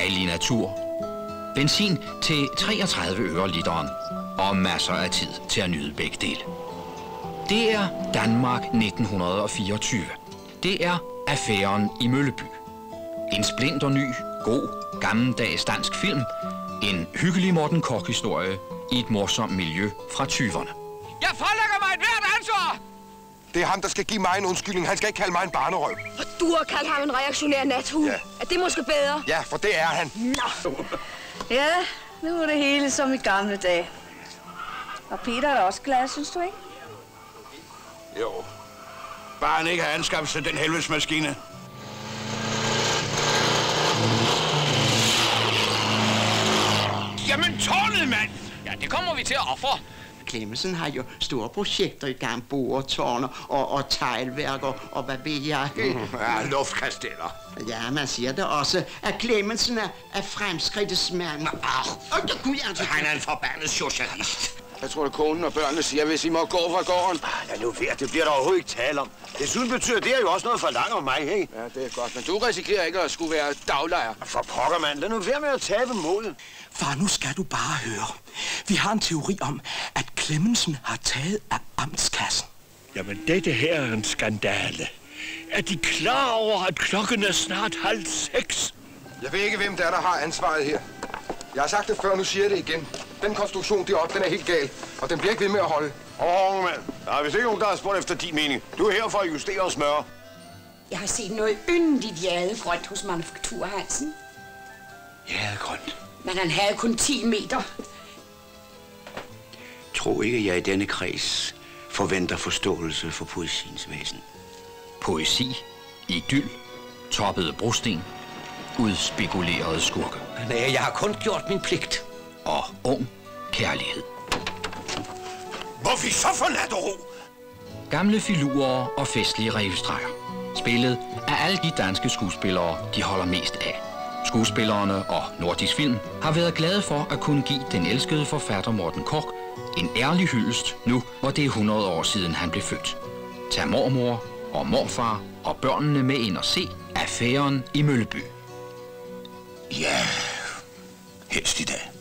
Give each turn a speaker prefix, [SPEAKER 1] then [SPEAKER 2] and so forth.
[SPEAKER 1] dejlig natur, benzin til 33 øre literen og masser af tid til at nyde begge dele. Det er Danmark 1924. Det er Affæren i Mølleby. En splinterny, god, gammeldags dansk film. En hyggelig Morten Korch-historie i et morsomt miljø fra 20'erne.
[SPEAKER 2] Jeg fralægger mig et hvert ansvar!
[SPEAKER 3] Det er ham, der skal give mig en undskyldning. Han skal ikke kalde mig en barnerøv.
[SPEAKER 4] Og du har kaldt ham en reaktionær nathund.
[SPEAKER 3] Ja.
[SPEAKER 4] Er det måske bedre?
[SPEAKER 3] Ja, for det er han.
[SPEAKER 4] Nå.
[SPEAKER 5] Ja, nu er det hele som i gamle dage. Og Peter er også glad, synes du ikke?
[SPEAKER 2] Jo. Bare han ikke har anskaffet sig den helvedes maskine. Jamen tårnet, mand! Ja, det kommer vi til at ofre.
[SPEAKER 6] Clemmensen har jo store projekter i gang, boretårner og teglværker og hvad ved jeg.
[SPEAKER 2] Ja, luftkasteller.
[SPEAKER 6] Ja, man siger det også, at Clemmensen er fremskridtets mand.
[SPEAKER 2] Han er en forbandet socialist.
[SPEAKER 3] Jeg tror, at konen og børnene siger, hvis I må gå fra gården.
[SPEAKER 2] Lad nu være, det bliver der overhovedet ikke tale om. Desuden betyder det jo også noget for langt om mig, ikke?
[SPEAKER 3] Ja, det er godt, men du risikerer ikke at skulle være daglejer.
[SPEAKER 2] For pokker, mand. Lad nu være med at tabe modet.
[SPEAKER 7] Far, nu skal du bare høre. Vi har en teori om, at Clemmensen har taget af amtskassen.
[SPEAKER 8] Jamen, dette her er en skandale. Er de klar over, at klokken er snart 5:30?
[SPEAKER 3] Jeg ved ikke, hvem der har ansvaret her. Jeg har sagt det før, nu siger jeg det igen. Den konstruktion deroppe, den er helt gal, og den bliver ikke ved med at holde.
[SPEAKER 2] Mand. Der er vist ikke nogen, der har spurgt efter din mening. Du er her for at justere og smøre.
[SPEAKER 9] Jeg har set noget yndigt jadegrønt hos Manufaktur Hansen.
[SPEAKER 8] Jadegrønt?
[SPEAKER 9] Men han havde kun 10 meter.
[SPEAKER 10] Tro ikke, jeg i denne kreds forventer forståelse for poesiens væsen.
[SPEAKER 1] Poesi, idyl, toppede brosten, udspekulerede skurke.
[SPEAKER 7] Nej, jeg har kun gjort min pligt.
[SPEAKER 1] Og ung kærlighed.
[SPEAKER 2] Hvor vi så for nat og ro?
[SPEAKER 1] Gamle filurer og festlige revstreger. Spillet af alle de danske skuespillere, de holder mest af. Skuespillerne og Nordisk Film har været glade for at kunne give den elskede forfatter Morten Korch en ærlig hyldest nu, hvor det er 100 år siden han blev født. Tag mormor og morfar og børnene med ind og se Affæren i Mølleby.
[SPEAKER 2] Ja, helst i dag.